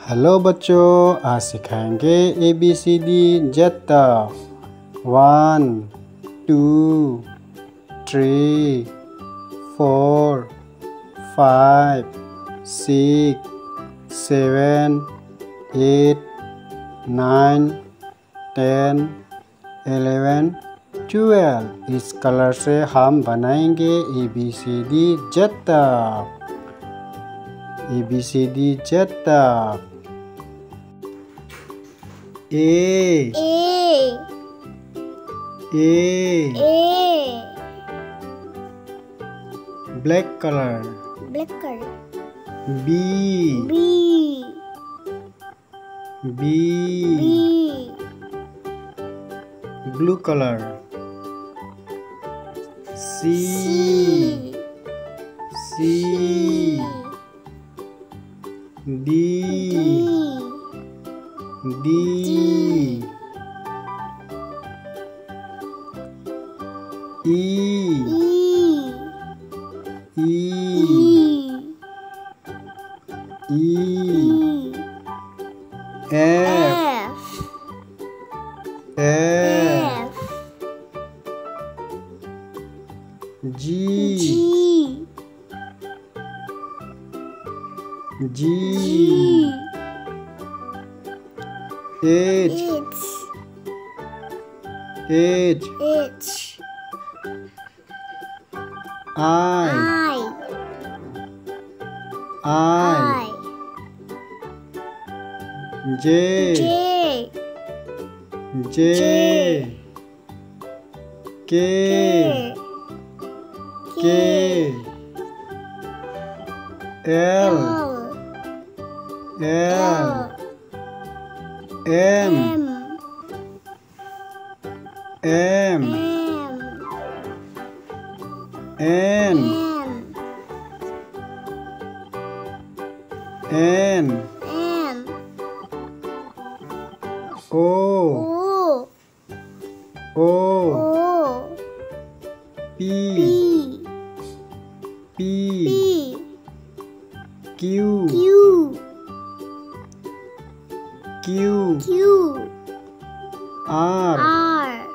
Hello बच्चों, आज सिखाएंगे ABCD जेड तक। 1 2 3 4 5 6 7 8 9 10 11 12। इस कलर से हम बनाएंगे ABCD जेड तक। ABCD जेड तक। A black color. B blue color. C D E F G H I J K L M N O P Q R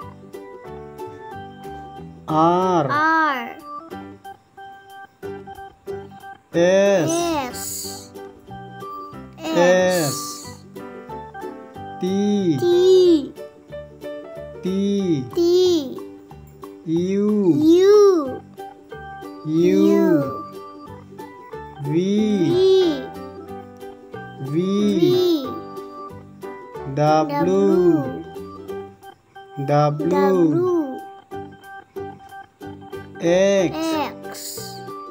S T U V W X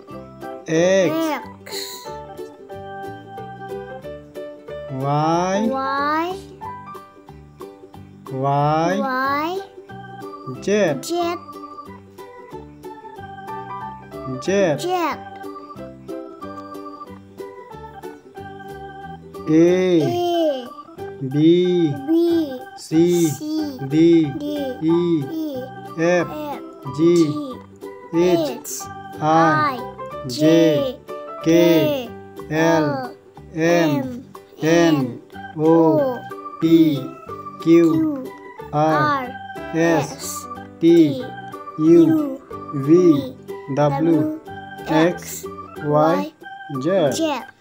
Y Z A B C D E F G H I J K L M N O P Q R S T U V W X Y Z.